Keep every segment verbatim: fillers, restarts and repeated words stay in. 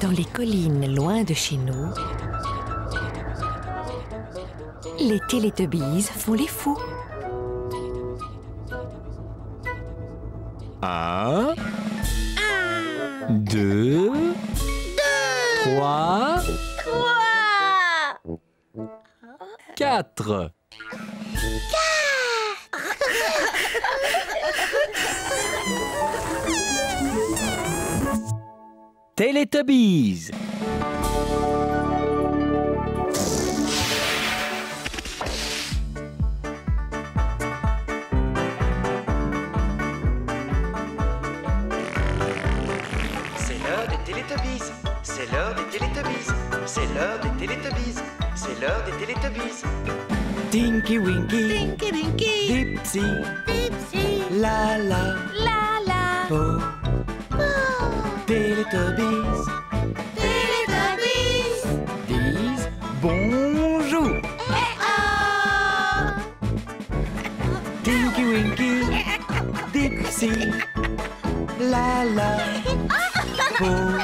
Dans les collines loin de chez nous, les Télétobies font les fous. Un, deux, trois, quatre. Télétobies. C'est l'heure des Télétobies. C'est l'heure des Télétobies. C'est l'heure des Télétobies. C'est l'heure des Télétobies. Tinky Winky, Tinky Winky, Dipsy, Dipsy, la la, la la, oh, oh, Télétobies, Télétobies, disent bonjour. eh oh, Tinky Winky, Dipsy, la la, oh,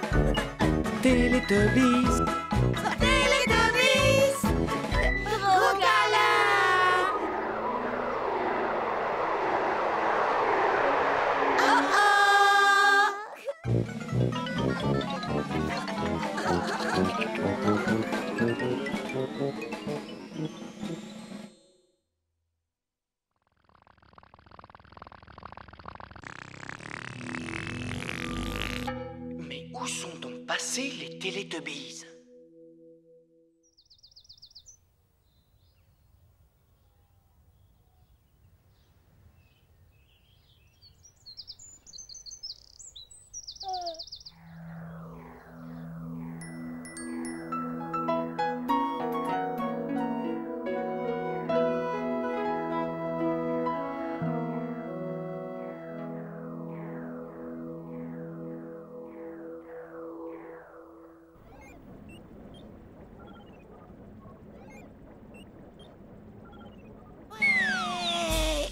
Télétobies. Télétobies, gros câlin. Oh oh. Mais où sont donc passés les Télétobies? Ouais.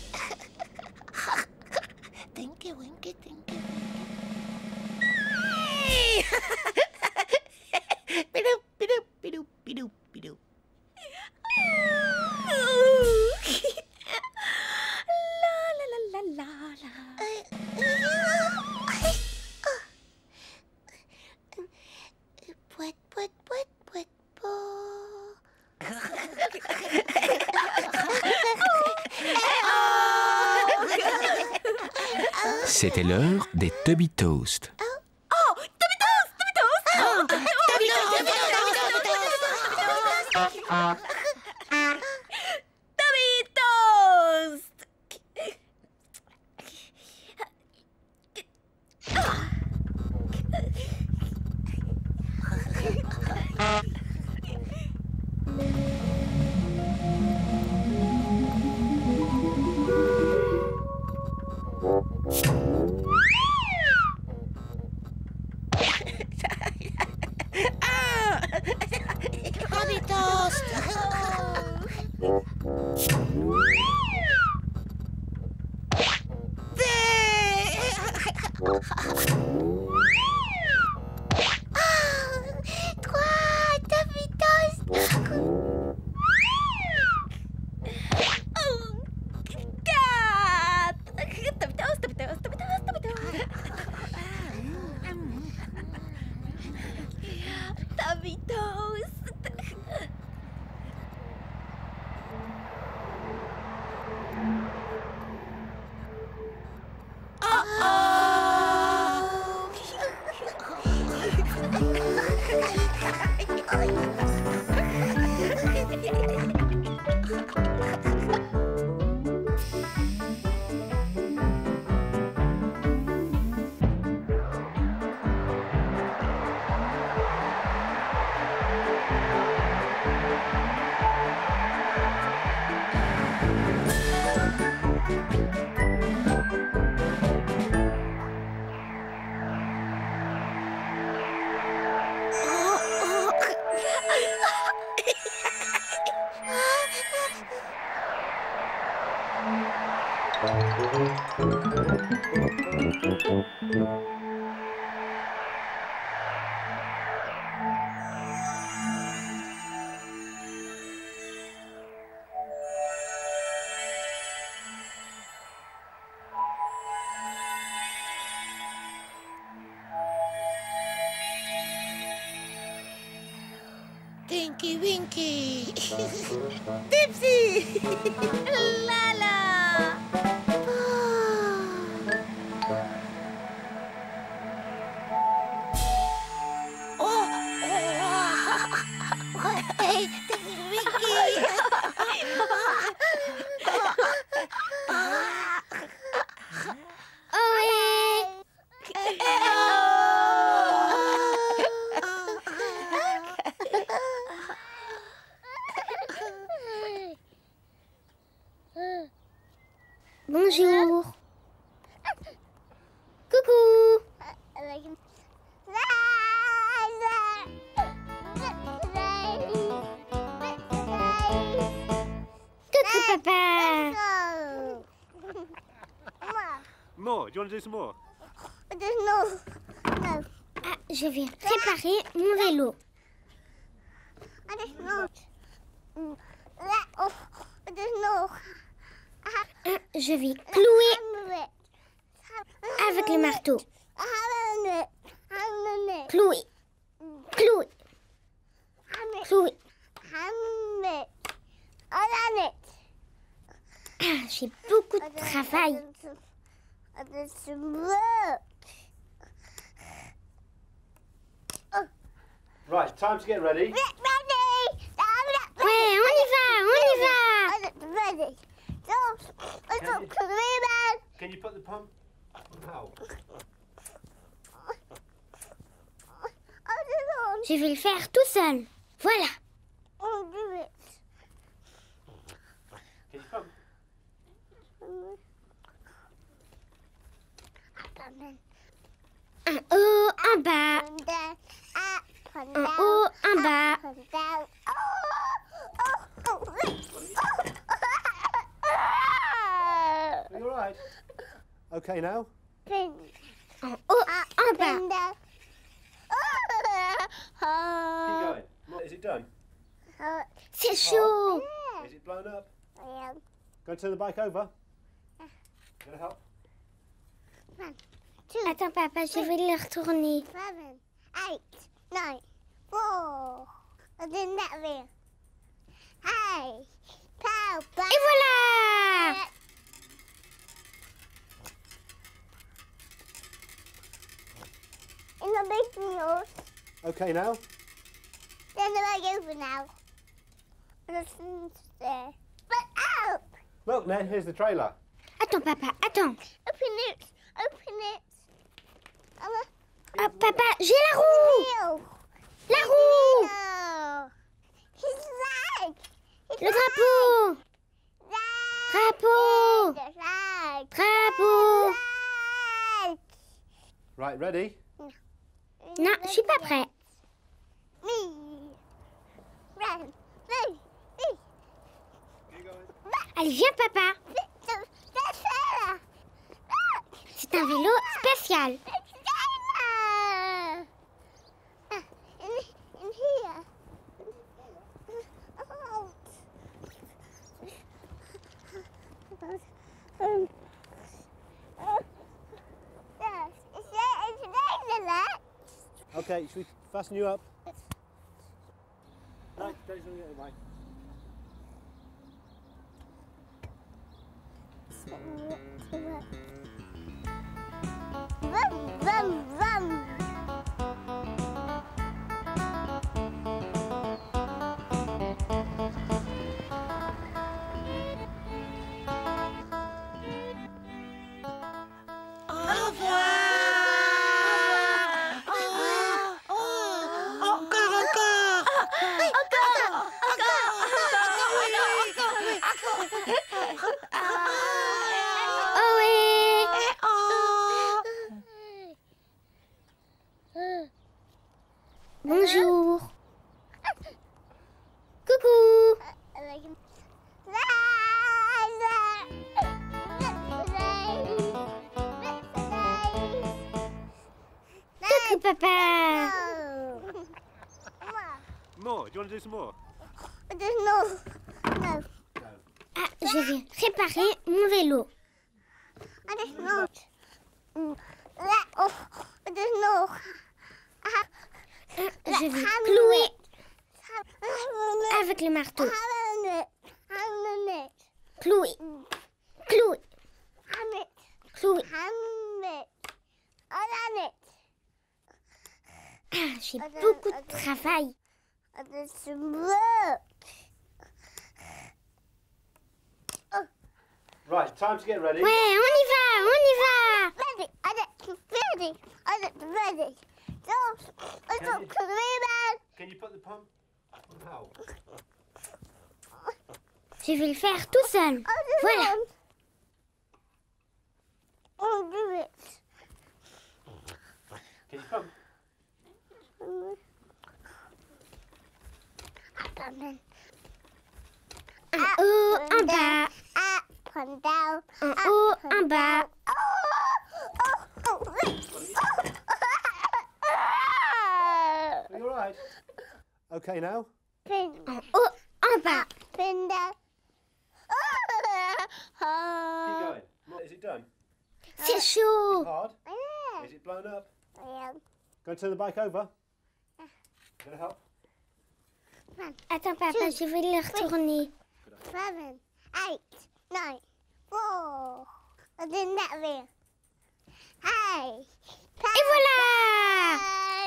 Tinky Winky, Tinky Winky. Bidou, bidou, bidou, bidou, bidou. La la la la la la. Pouet, pouet, pouet, pouet, pouet. C'était l'heure des Tubby Toast. Oh, Tubby Toast, Tubby Toast. Oh, Tubby Toast, Tubby Tubby Toast. Trois Tubby Toast. Quatre. Tubby Toast, Tubby Toast, Tubby Toast, Tubby Toast. Tubby Toast. Tinky Winky. Dipsy. Lala. Oh. Hey, Tinky Winky. Bonjour. Coucou. Coucou, papa. More? Do you want to do some more? Ah, je vais préparer mon vélo. Ah, je vais clouer avec le marteau. Clouer. Clouer. Clouer. Ah, j'ai beaucoup de travail. Right, time to get ready. Ouais, on y va, on y va. Can you, can you put the pump? Ow. Je vais le faire tout seul. Voilà. Can you pump? Un haut, un bas. Un haut, un bas. Are you all right? Okay now. Un haut, un bas. Keep going. Is it done? C'est chaud. Is it blown up? Go turn the bike over. Gonna help? Attends, papa, je vais le retourner. Et voilà! Okay now. Look, Ned, here's the trailer. Attends, papa, attends. Oh, papa, j'ai la roue! La roue! Le drapeau! Drapeau! Drapeau! Right, ready? Non, je suis pas prêt. Allez, viens, papa. C'est un vélo spécial. Okay, should we fasten you up? No, don't do it away. Bonjour. Coucou. Coucou, papa. More? Do you want to do some more? Ah, je vais réparer mon vélo. Ah, je vais clouer Avec le marteau. Clouer. Clouer. Clouer. Ah, j'ai beaucoup de travail. Right, time to get ready. Ouais, on y va, on y va. Ready, ready, ready. Can you, can you put the pump out? Je vais le faire tout seul. Voilà. I'll do it. Can you pump? En haut, en bas. Up and down. En haut, en bas. Are you alright? Okay now. Pin, En haut, en bas. pin down. Keep going. What, is it done? C'est chaud. Hard? Is it blown up? Going to turn the bike over? Gonna help? Attends, papa, je vais le retourner. Seven, eight, nine, four. I did that wheel. Hey. Et voilà.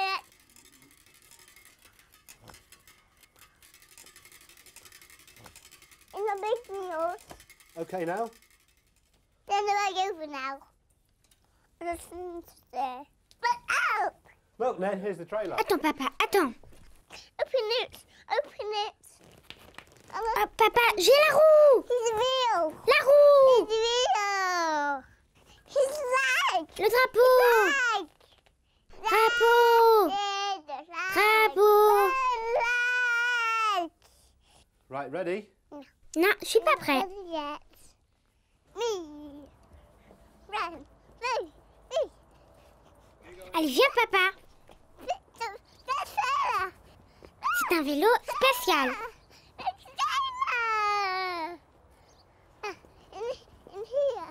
In the big wheel. Okay now. Then the bike over now. Listen to there. But out! Look, Ned, here's the trailer. Attends, papa, attends. Open it! Open it! Ah, papa, j'ai la roue. He's real! La roue. He's real! His leg! Le drapeau. Leg! Drapeau. Leg! Drapeau. Leg! Right, ready? Non, je suis pas prêt. Not yet. Me! Run! Me! Me! Allez, viens, papa. C'est un vélo spécial. In here.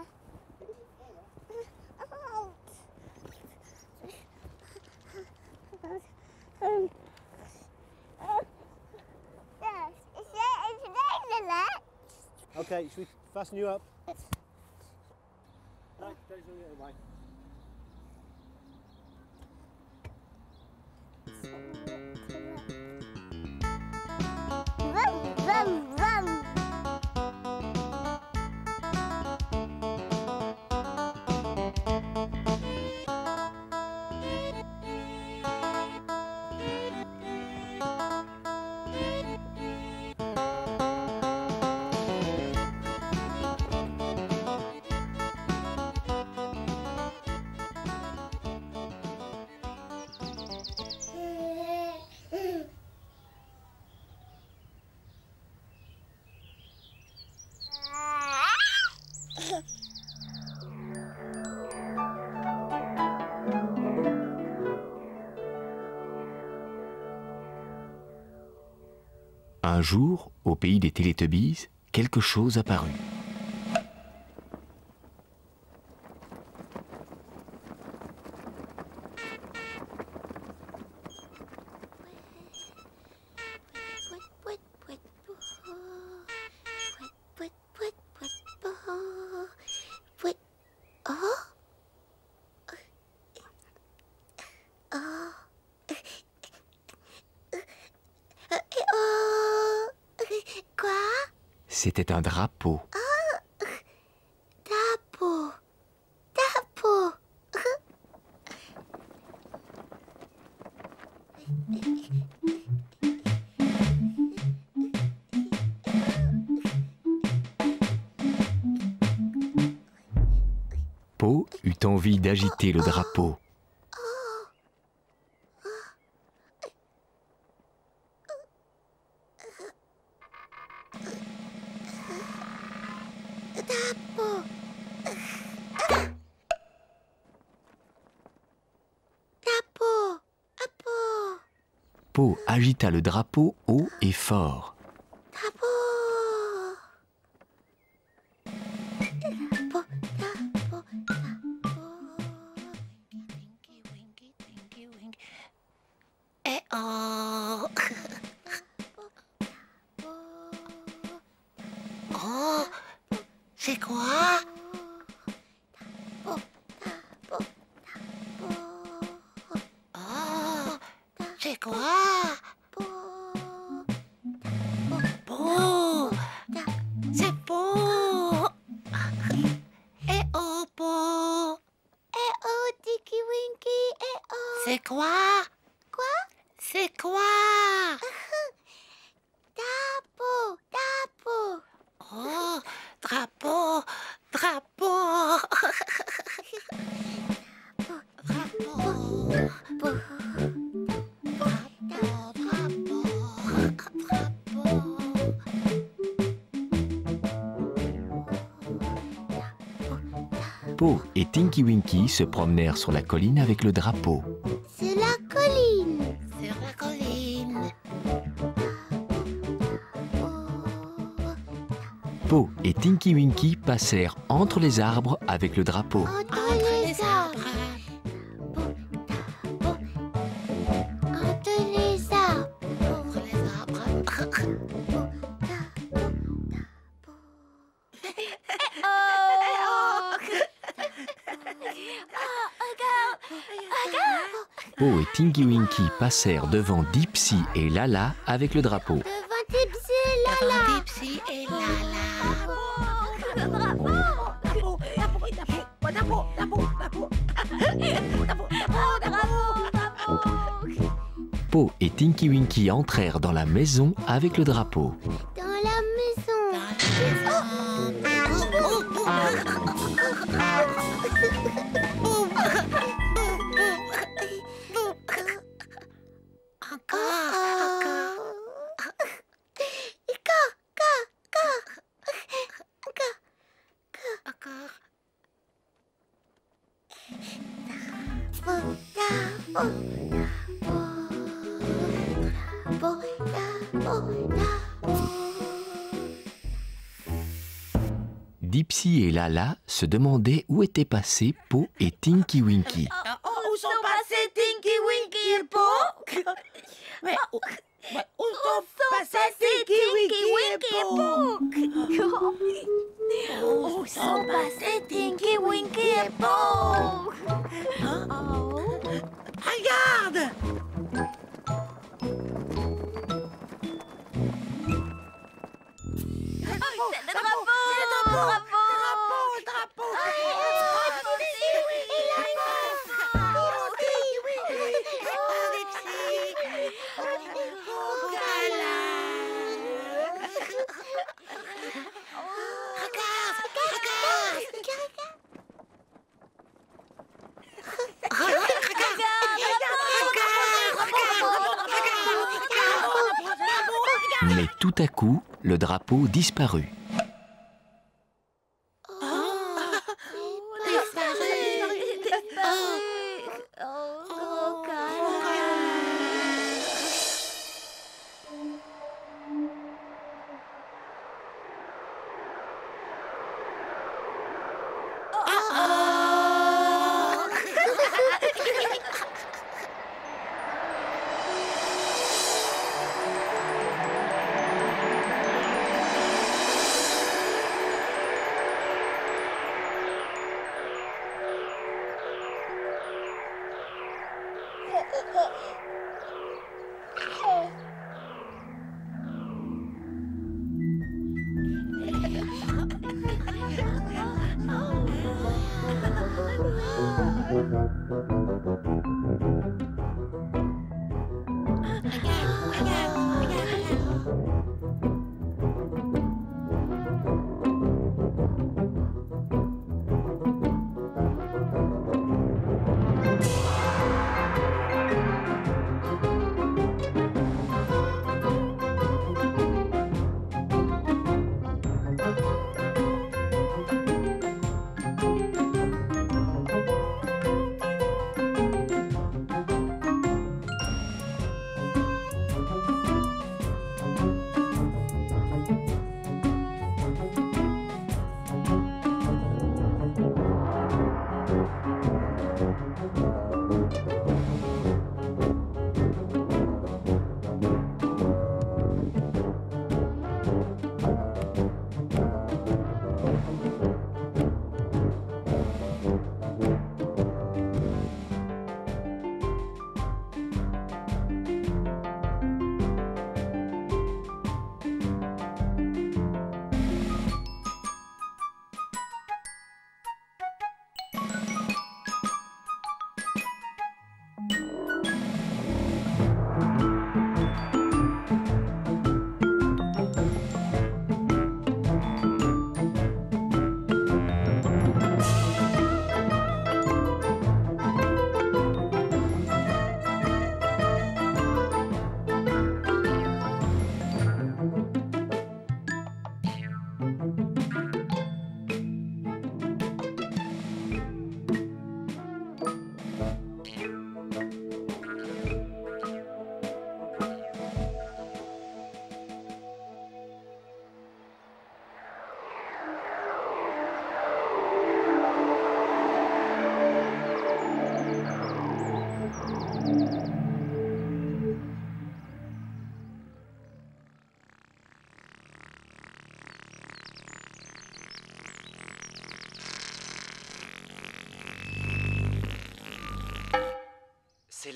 Um, uh, yes, it's there, it's there, Lilith. Okay, should we fasten you up? No, don't do it away. Vroom, vroom, vroom. Un jour, au pays des Télétubbies, quelque chose apparut. C'était un drapeau. Drapeau. Drapeau. Po eut envie d'agiter le drapeau. Po agita le drapeau haut et fort. C'est quoi? Quoi? C'est quoi? Drapeau, drapeau. Oh, drapeau, drapeau. Drapeau. Drapeau. Po et Tinky Winky se promenèrent sur la colline avec le drapeau. C'est la colline. Sur la colline. Po et Tinky Winky passèrent entre les arbres avec le drapeau. Entre les arbres. Entre les arbres. Entre les arbres. Po et Tinky Winky passèrent devant Dipsy et Lala avec le drapeau. Devant Dipsy et Lala. Devant Dipsy et Lala. Po et Tinky Winky entrèrent dans la maison avec le drapeau. Dans la maison. Dipsy et Lala se demandaient où étaient passés Po et Tinky Winky. Où sont passés Tinky Winky et Po? Mais où, mais où sont passés Tinky Winky et Po? Où sont passés Tinky Winky et Po? Regarde! C'est le drapeau! C'est le drapeau! Drapeau! Drapeau! Mais tout à coup, le drapeau disparut.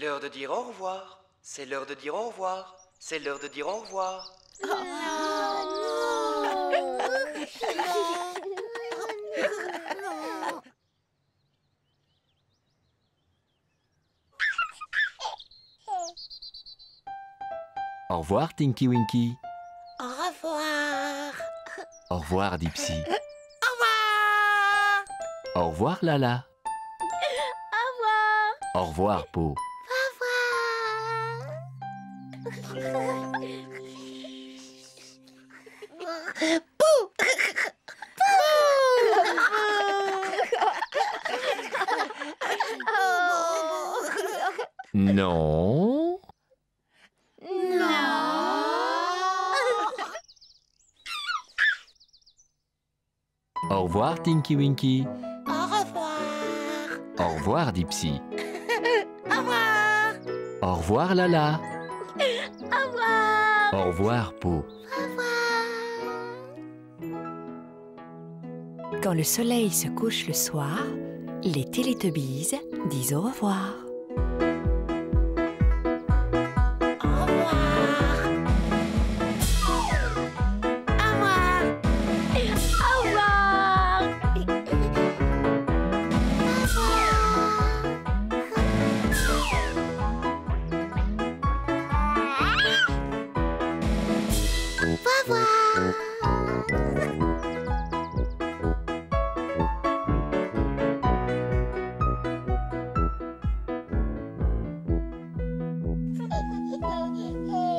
l'heure de dire au revoir. C'est l'heure de dire au revoir. C'est l'heure de dire au revoir. Au revoir, Tinky Winky. Au revoir. Au revoir, Dipsy. Au revoir. Au revoir, Lala. Au revoir. Au revoir, Po. Non. Au revoir, Tinky Winky. Au revoir. Au revoir, Dipsy. Au revoir. Au revoir, Lala. Au revoir. Au revoir, Po. Quand le soleil se couche le soir, les Télétobies disent au revoir. Au revoir. Au revoir. Au revoir.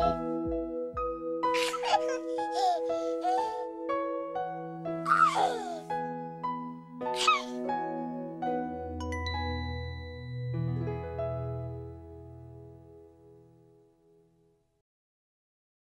Oh.